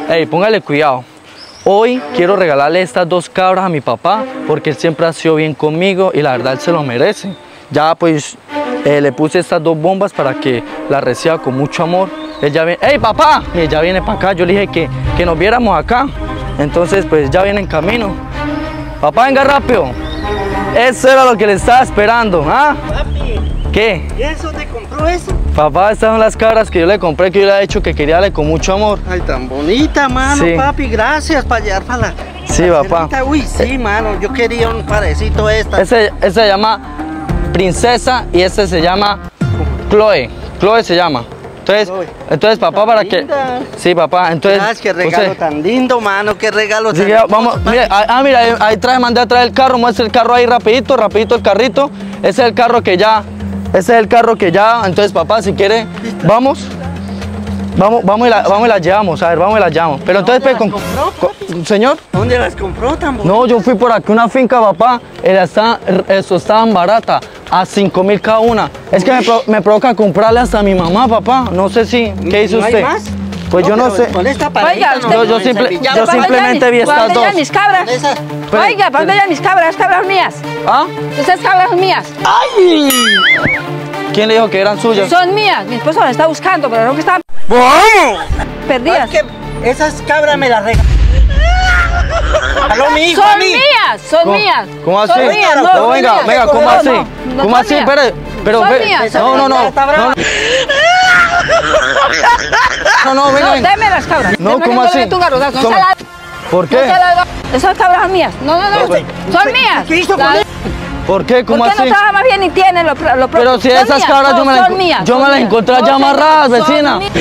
Ey, póngale cuidado. Hoy quiero regalarle estas 2 cabras a mi papá porque él siempre ha sido bien conmigo y la verdad él se lo merece. Ya pues le puse estas 2 bombas para que las reciba con mucho amor. Él ya viene, ¡ey papá! Y ya viene para acá. Yo le dije que nos viéramos acá. Entonces pues ya viene en camino. Papá, venga rápido. Eso era lo que le estaba esperando. ¿Ah? Papi, ¿Qué? ¿y eso te compró eso? Papá, estas son las cabras que yo le compré, que yo le he dicho que quería darle con mucho amor. Ay, tan bonita, mano, Sí. papi, gracias para llevar para la... Sí, la papá. cenita. Uy, sí, mano, yo quería un parecito esta. Ese se llama Princesa y este se llama Chloe. Chloe se llama. Entonces papá, para que... Linda. Sí, papá, entonces... Ay, qué regalo tan lindo, mano, qué regalo Así tan que hermoso, vamos, papi. mira, mira, ahí mandé a traer el carro, muestra el carro ahí rapidito el carrito. Ese es el carro que ya, entonces papá, si quiere, vamos y la llevamos, a ver, vamos y la llevamos. Pero entonces, ¿Dónde pues, las compró, señor, ¿Dónde las compró tan bonitas? no, yo fui por aquí a una finca, papá, eso estaban barata, a 5.000 cada una. Es que me provoca comprarle hasta a mi mamá, papá, no sé si, ¿qué hizo ¿No hay usted? más? Pues yo no pero sé. Con esta pareja, Oiga, no, yo simplemente vi estas ¿Para dónde 2. llevan mis cabras? Con esa- Oiga, ¿para dónde llevan mis cabras? Las cabras mías. ¿Ah? Esas cabras son mías. ¡Ay! ¿Quién le dijo que eran suyas? Son mías. Mi esposo las está buscando, pero no que estaban ¡Vamos! perdidas. Es que esas cabras me las regaló mi hijo a Son mí. mías, son ¿Cómo- mías. ¿Cómo así? Son mías, no, No, son venga, mías. venga, ¿cómo No, así? no, no ¿Cómo son así? mías. Espere, pero Son ve- mías. no, Está brava. no, venga, No, venga. deme las cabras. No, Deme ¿cómo que así? le tu garrotazo. No ¿Cómo? se la- ¿Por no qué? se la- Esas cabras son mías. No, son mías. ¿Qué hizo con La- él? ¿Por qué? ¿Por ¿Cómo qué así? no trabaja más bien y tiene lo propio? Pero si Son esas mías, cabras yo me las son mías, yo son me las mías. encontré No, allá señor, amarradas, son vecina. mías.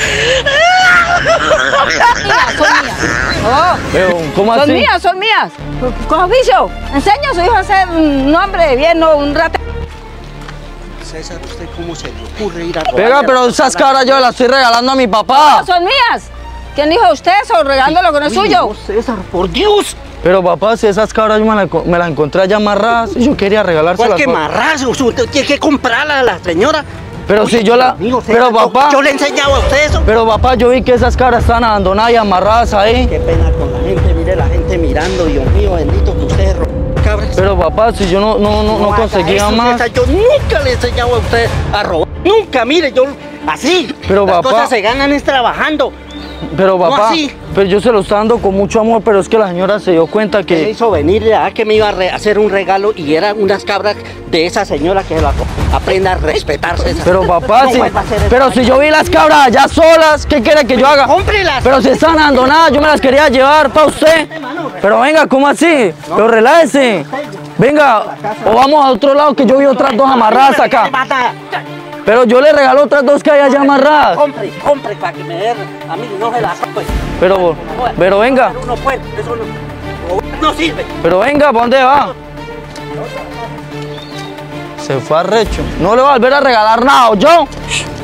Son mías. Oh. Pero, ¿cómo Son así? mías, son mías. Con oficio. Enseña a su hijo a ser un hombre bien, no un rata. César, ¿usted cómo se le ocurre ir a robar? Venga, pero esas cabras yo las estoy regalando a mi papá. Son mías. ¿Quién dijo usted eso? Regándolo que no es suyo. No, César, por Dios. Pero papá, si esas cabras yo me las encontré allá amarradas y yo quería regalárselas. ¿Cuál que marrazo? Usted tiene que comprarla a la señora. Pero si yo la... Amigo, Pero César, papá... yo le he enseñado a usted eso. Pero papá, yo vi que esas cabras estaban abandonadas y amarradas ahí. Qué pena con la gente, mire la gente mirando, Dios mío, bendito que usted robó cabras. Pero papá, si yo no haga conseguía eso, más. César, yo nunca le he enseñado a usted a robar. Nunca, mire, yo así. Pero las papá- cosas se ganan es trabajando. Pero papá, así. pero yo se lo estaba dando con mucho amor, pero es que la señora se dio cuenta Me que... hizo venir ya que me iba a hacer un regalo y eran unas cabras de esa señora que la aprenda a respetar, César. Pero papá, No si, vuelva a hacer eso. pero si yo vi las cabras allá solas, ¿qué quiere que yo haga? ¡Cómprelas! Pero si están abandonadas, yo me las quería llevar para usted. Pero venga, ¿cómo así? Pero relájese. Venga, o vamos a otro lado que yo vi otras 2 amarradas acá. Pero yo le regalo otras 2 que hay allá amarradas. Compre para que me dé a mí, no se las pues. Pero venga, Uno puede, eso no sirve. pero venga, ¿para dónde va? Se fue arrecho. No le va a volver a regalar nada, yo.